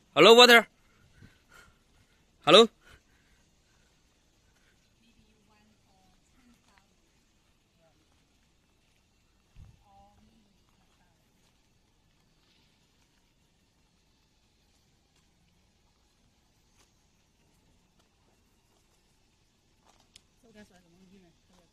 Hello, water. Hello. So that's why the monkey